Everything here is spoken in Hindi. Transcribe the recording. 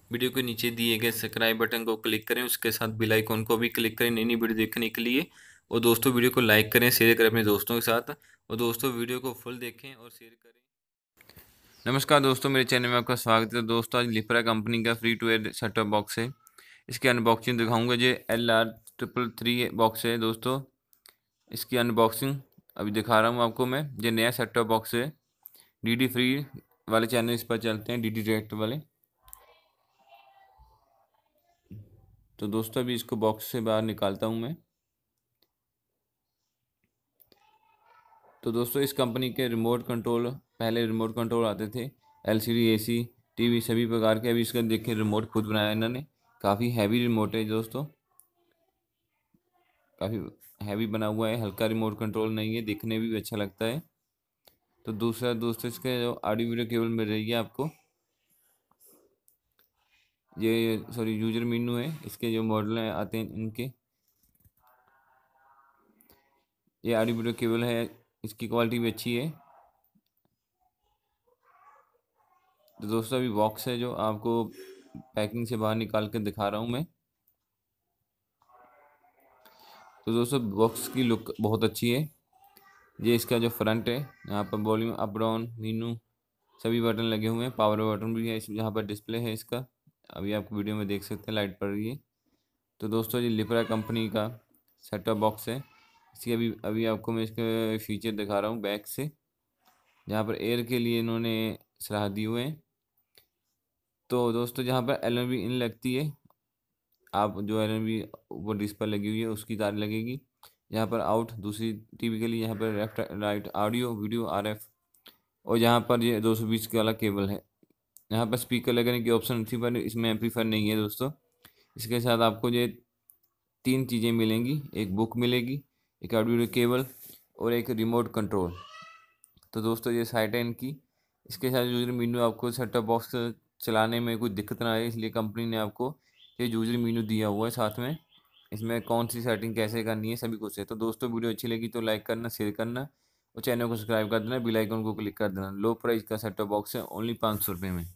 वीडियो के नीचे दिए गए सब्सक्राइब बटन को क्लिक करें, उसके साथ बेल आइकन को भी क्लिक करें नई नई वीडियो देखने के लिए। और दोस्तों वीडियो को लाइक करें, शेयर करें अपने दोस्तों के साथ। और दोस्तों वीडियो को फुल देखें और शेयर करें। नमस्कार दोस्तों, मेरे चैनल में आपका स्वागत है। दोस्तों आज लिपरा कंपनी का free to air set top box है, इसकी अनबॉक्सिंग दिखाऊंगा। ये LR333 बॉक्स है दोस्तों, इसकी अनबॉक्सिंग अभी दिखा रहा हूँ आपको मैं। ये नया सेट टॉप बॉक्स है, DD फ्री वाले चैनल इस पर चलते हैं, DD डायरेक्ट वाले। तो दोस्तों अभी इसको बॉक्स से बाहर निकालता हूँ मैं। तो दोस्तों इस कंपनी के रिमोट कंट्रोल, पहले रिमोट कंट्रोल आते थे LCD AC TV सभी प्रकार के। अभी इसका देखिए रिमोट खुद बनाया इन्होंने, काफ़ी हैवी रिमोट है दोस्तों, काफ़ी हैवी बना हुआ है, हल्का रिमोट कंट्रोल नहीं है, दिखने भी अच्छा लगता है। तो दूसरा दोस्तों इसके जो ऑडियो वीडियो केबल मिल रही है आपको, ये सॉरी यूजर मेन्यू है, इसके जो मॉडल आते हैं इनके, ये ऑडियो वीडियो केबल है, इसकी क्वालिटी भी अच्छी है। तो दोस्तों अभी बॉक्स है जो आपको पैकिंग से बाहर निकाल कर दिखा रहा हूँ मैं। तो दोस्तों बॉक्स की लुक बहुत अच्छी है। ये इसका जो फ्रंट है, यहाँ पर वॉल्यूम अप डाउन मीनू सभी बटन लगे हुए हैं, पावर बटन भी है यहाँ पर डिस्प्ले है इसका, अभी आप वीडियो में देख सकते हैं, लाइट पड़ रही है। तो दोस्तों ये लिपरा कंपनी का सेट टॉप बॉक्स है। इसकी अभी अभी आपको मैं इसके फीचर दिखा रहा हूँ बैक से, जहाँ पर एयर के लिए इन्होंने सलाह दी हुए हैं। तो दोस्तों जहाँ पर LNB इन लगती है, आप जो LNB ऊपर डिस्क पर लगी हुई है उसकी तार लगेगी। यहाँ पर आउट दूसरी TV के लिए, यहाँ पर left right audio video RF, और यहाँ पर ये 220 का वाला केबल है। यहाँ पर स्पीकर लगाने की ऑप्शन थी पर इसमें एम्पलीफायर नहीं है दोस्तों। इसके साथ आपको ये 3 चीज़ें मिलेंगी, एक बुक मिलेगी, एक ऑडियो केबल और एक रिमोट कंट्रोल। तो दोस्तों ये साइट है इनकी। इसके साथ यूजर मेन्यू, आपको सेट टॉप बॉक्स चलाने में कोई दिक्कत ना आए इसलिए कंपनी ने आपको ये यूजर मेन्यू दिया हुआ है साथ में। इसमें कौन सी सेटिंग कैसे करनी है सभी कुछ है। तो दोस्तों वीडियो अच्छी लगी तो लाइक करना, शेयर करना और चैनल को सब्सक्राइब कर देना, बेल आइकन को क्लिक कर देना। लो प्राइस का सेट टॉप बॉक्स है, ओनली 500 रुपये में।